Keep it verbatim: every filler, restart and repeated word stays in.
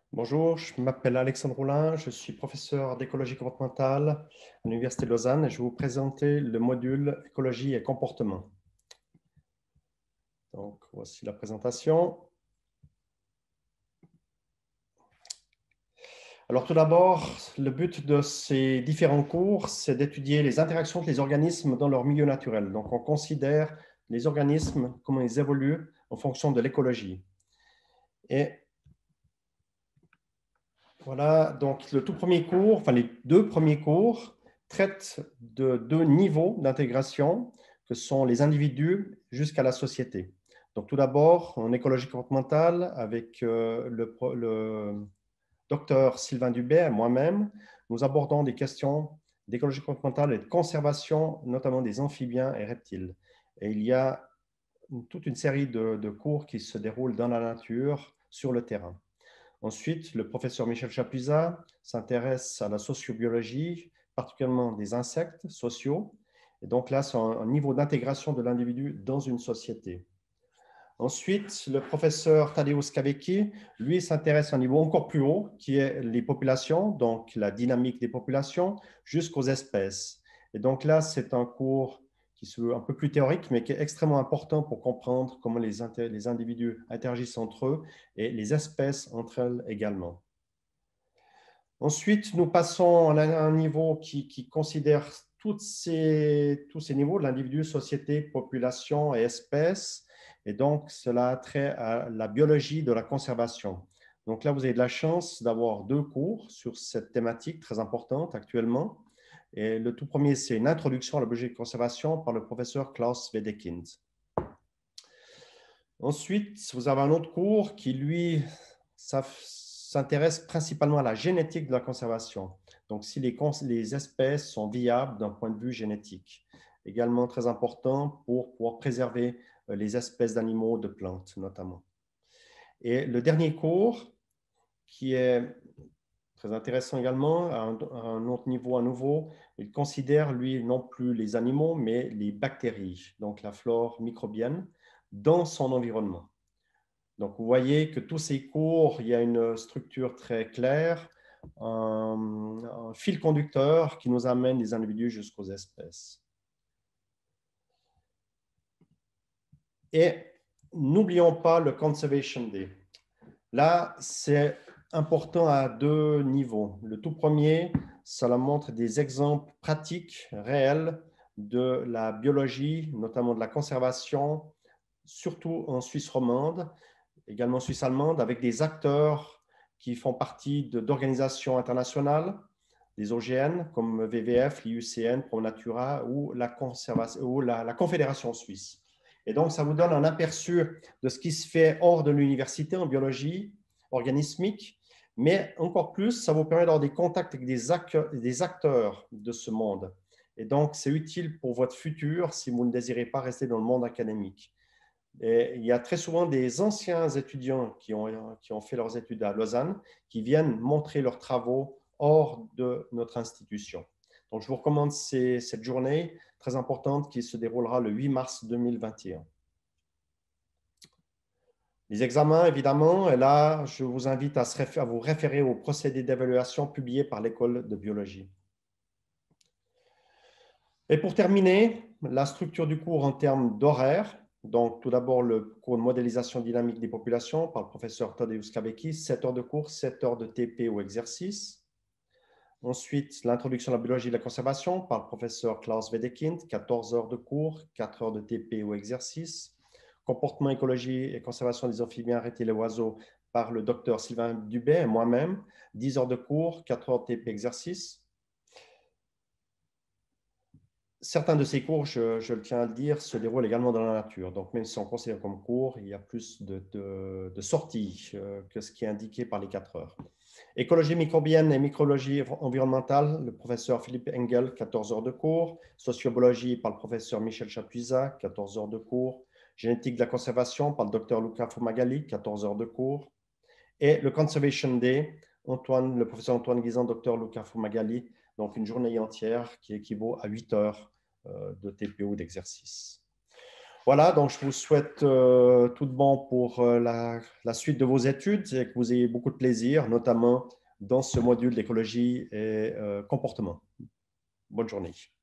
Bonjour, je m'appelle Alexandre Roulin, je suis professeur d'écologie comportementale à l'Université de Lausanne et je vais vous présenter le module écologie et comportement. Donc, voici la présentation. Alors, tout d'abord, le but de ces différents cours, c'est d'étudier les interactions des organismes dans leur milieu naturel. Donc, on considère les organismes, comment ils évoluent en fonction de l'écologie. Et voilà, donc le tout premier cours, enfin les deux premiers cours, traitent de deux niveaux d'intégration, que sont les individus jusqu'à la société. Donc tout d'abord, en écologie comportementale, avec euh, le, le docteur Sylvain Dubé et moi-même, nous abordons des questions d'écologie comportementale et de conservation, notamment des amphibiens et reptiles. Et il y a toute une série de, de cours qui se déroulent dans la nature, sur le terrain. Ensuite, le professeur Michel Chapuisat s'intéresse à la sociobiologie, particulièrement des insectes sociaux. Et donc là, c'est un niveau d'intégration de l'individu dans une société. Ensuite, le professeur Tadeusz Kawecki, lui, s'intéresse à un niveau encore plus haut, qui est les populations, donc la dynamique des populations, jusqu'aux espèces. Et donc là, c'est un cours qui se veut un peu plus théorique, mais qui est extrêmement important pour comprendre comment les, les individus interagissent entre eux et les espèces entre elles également. Ensuite, nous passons à un niveau qui, qui considère toutes ces, tous ces niveaux de l'individu, société, population et espèces. Et donc, cela a trait à la biologie de la conservation. Donc là, vous avez de la chance d'avoir deux cours sur cette thématique très importante actuellement. Et le tout premier, c'est une introduction à la biologie de conservation par le professeur Klaus Wedekind. Ensuite, vous avez un autre cours qui, lui, s'intéresse principalement à la génétique de la conservation. Donc, si les, les espèces sont viables d'un point de vue génétique. Également très important pour pouvoir préserver les espèces d'animaux, de plantes notamment. Et le dernier cours, qui est très intéressant également, à un, à un autre niveau à nouveau, il considère, lui, non plus les animaux, mais les bactéries, donc la flore microbienne, dans son environnement. Donc, vous voyez que tous ces cours, il y a une structure très claire, un, un fil conducteur qui nous amène des individus jusqu'aux espèces. Et n'oublions pas le Conservation Day. Là, c'est important à deux niveaux. Le tout premier, cela montre des exemples pratiques, réels, de la biologie, notamment de la conservation, surtout en Suisse romande, également suisse allemande, avec des acteurs qui font partie d'organisations internationales, des O G N comme V V F, l'I U C N, ProNatura ou, la, ou la, la Confédération suisse. Et donc, ça vous donne un aperçu de ce qui se fait hors de l'université en biologie organismique, mais encore plus, ça vous permet d'avoir des contacts avec des, acteurs, des acteurs de ce monde. Et donc, c'est utile pour votre futur si vous ne désirez pas rester dans le monde académique. Et il y a très souvent des anciens étudiants qui ont, qui ont fait leurs études à Lausanne qui viennent montrer leurs travaux hors de notre institution. Donc, je vous recommande ces, cette journée très importante qui se déroulera le huit mars deux mille vingt et un. Les examens, évidemment, et là, je vous invite à, se à vous référer aux procédés d'évaluation publiés par l'école de biologie. Et pour terminer, la structure du cours en termes d'horaire. Donc, tout d'abord, le cours de modélisation dynamique des populations par le professeur Tadeusz Kawecki, sept heures de cours, sept heures de T P ou exercice. Ensuite, l'introduction à la biologie de la conservation par le professeur Klaus Wedekind, quatorze heures de cours, quatre heures de T P ou exercice. Comportement, écologie et conservation des amphibiens, reptiles et oiseaux par le docteur Sylvain Dubé et moi-même, dix heures de cours, quatre heures de T P exercice. Certains de ces cours, je, je, le tiens à le dire, se déroulent également dans la nature. Donc, même si on considère comme cours, il y a plus de, de, de sorties euh, que ce qui est indiqué par les quatre heures. Écologie microbienne et micrologie environnementale, le professeur Philippe Engel, quatorze heures de cours. Sociobiologie par le professeur Michel Chapuisat, quatorze heures de cours. Génétique de la conservation par le docteur Luca Fumagalli, quatorze heures de cours. Et le Conservation Day, Antoine, le professeur Antoine Guisan, docteur Luca Fumagalli, donc une journée entière qui équivaut à huit heures de T P O d'exercice. Voilà, donc je vous souhaite euh, tout de bon pour euh, la, la suite de vos études et que vous ayez beaucoup de plaisir, notamment dans ce module d'écologie et euh, comportement. Bonne journée.